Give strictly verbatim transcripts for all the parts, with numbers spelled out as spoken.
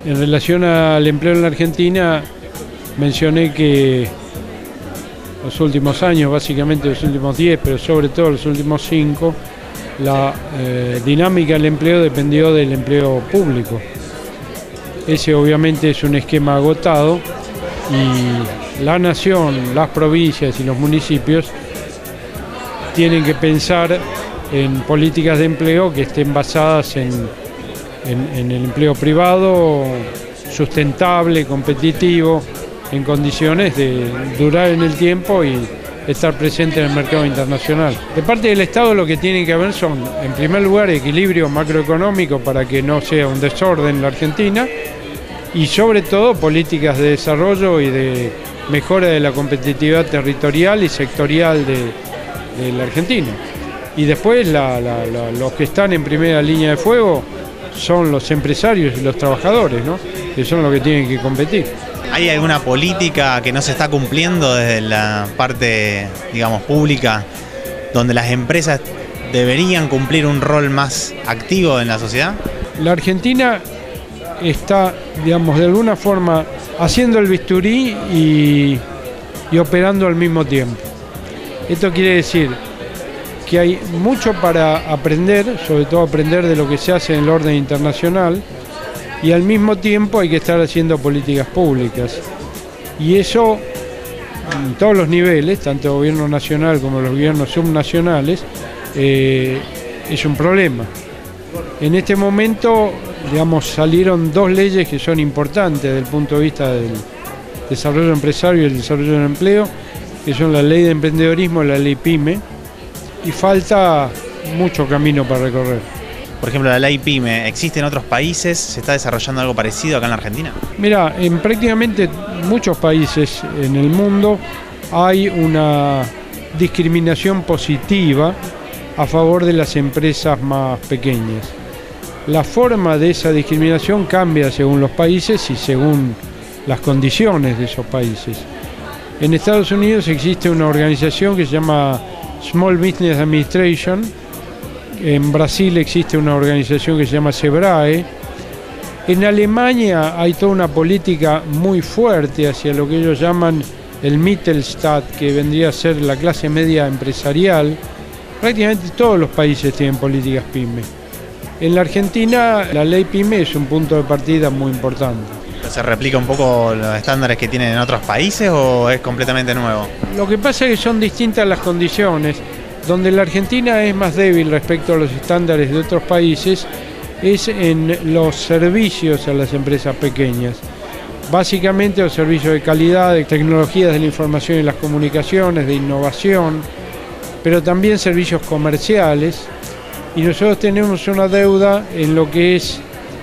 En relación al empleo en la Argentina, mencioné que los últimos años, básicamente los últimos diez, pero sobre todo los últimos cinco, la eh, dinámica del empleo dependió del empleo público. Ese obviamente es un esquema agotado y la nación, las provincias y los municipios tienen que pensar en políticas de empleo que estén basadas en, en, en el empleo privado, sustentable, competitivo, en condiciones de durar en el tiempo y estar presente en el mercado internacional. De parte del Estado lo que tiene que haber son, en primer lugar, equilibrio macroeconómico para que no sea un desorden en la Argentina y sobre todo políticas de desarrollo y de mejora de la competitividad territorial y sectorial de, de la Argentina. Y después la, la, la, los que están en primera línea de fuego son los empresarios y los trabajadores, ¿no? Que son los que tienen que competir. ¿Hay alguna política que no se está cumpliendo desde la parte, digamos, pública, donde las empresas deberían cumplir un rol más activo en la sociedad? La Argentina está, digamos, de alguna forma haciendo el bisturí y, y operando al mismo tiempo. Esto quiere decir que hay mucho para aprender, sobre todo aprender de lo que se hace en el orden internacional, y al mismo tiempo hay que estar haciendo políticas públicas. Y eso, en todos los niveles, tanto el gobierno nacional como los gobiernos subnacionales, eh, es un problema. En este momento, digamos, salieron dos leyes que son importantes desde el punto de vista del desarrollo empresario y el desarrollo del empleo, que son la ley de emprendedorismo y la ley PYME, y falta mucho camino para recorrer. Por ejemplo, la ley PYME, ¿existe en otros países? ¿Se está desarrollando algo parecido acá en la Argentina? Mira, en prácticamente muchos países en el mundo hay una discriminación positiva a favor de las empresas más pequeñas. La forma de esa discriminación cambia según los países y según las condiciones de esos países. En Estados Unidos existe una organización que se llama Small Business Administration. En Brasil existe una organización que se llama SEBRAE. En Alemania hay toda una política muy fuerte hacia lo que ellos llaman el Mittelstand, que vendría a ser la clase media empresarial. Prácticamente todos los países tienen políticas PYME. En la Argentina la ley PYME es un punto de partida muy importante. ¿Se replica un poco los estándares que tienen en otros países o es completamente nuevo? Lo que pasa es que son distintas las condiciones. Donde la Argentina es más débil respecto a los estándares de otros países es en los servicios a las empresas pequeñas. Básicamente los servicios de calidad, de tecnologías de la información y las comunicaciones, de innovación, pero también servicios comerciales. Y nosotros tenemos una deuda en lo que es,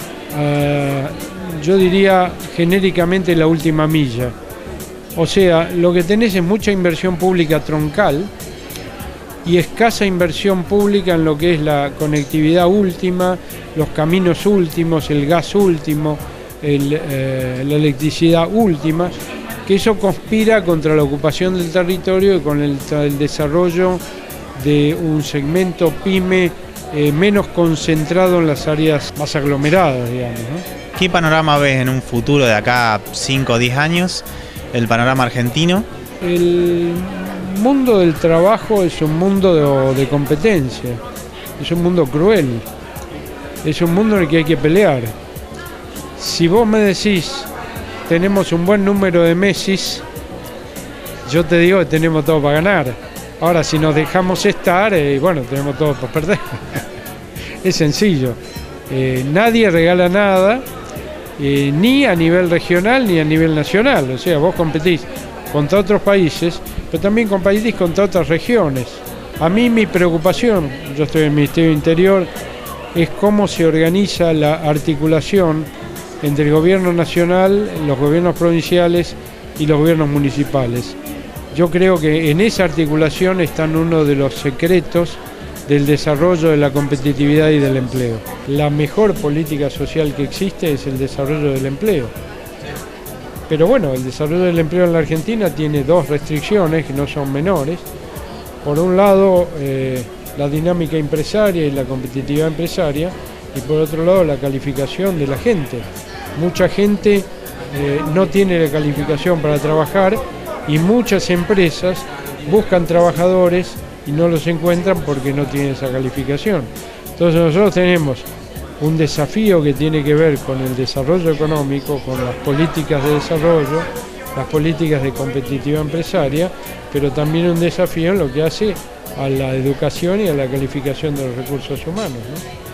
uh, yo diría genéricamente, la última milla. O sea, lo que tenés es mucha inversión pública troncal y escasa inversión pública en lo que es la conectividad última, los caminos últimos, el gas último, el, eh, la electricidad última, que eso conspira contra la ocupación del territorio y con el, el desarrollo de un segmento PYME eh, menos concentrado en las áreas más aglomeradas, digamos, ¿no? ¿Qué panorama ves en un futuro de acá a cinco o diez años, el panorama argentino? El mundo del trabajo es un mundo de, de competencia, es un mundo cruel, es un mundo en el que hay que pelear. Si vos me decís, tenemos un buen número de Messis, yo te digo que tenemos todo para ganar. Ahora, si nos dejamos estar, eh, bueno, tenemos todo para perder. Es sencillo. Eh, nadie regala nada, eh, ni a nivel regional ni a nivel nacional. O sea, vos competís contra otros países, pero también competís contra otras regiones. A mí mi preocupación, yo estoy en el Ministerio del Interior, es cómo se organiza la articulación entre el gobierno nacional, los gobiernos provinciales y los gobiernos municipales. Yo creo que en esa articulación están uno de los secretos del desarrollo de la competitividad y del empleo. La mejor política social que existe es el desarrollo del empleo. Pero bueno, el desarrollo del empleo en la Argentina tiene dos restricciones que no son menores. Por un lado, eh, la dinámica empresaria y la competitividad empresaria, y por otro lado, la calificación de la gente. Mucha gente eh, no tiene la calificación para trabajar y muchas empresas buscan trabajadores y no los encuentran porque no tienen esa calificación. Entonces nosotros tenemos un desafío que tiene que ver con el desarrollo económico, con las políticas de desarrollo, las políticas de competitividad empresaria, pero también un desafío en lo que hace a la educación y a la calificación de los recursos humanos, ¿no?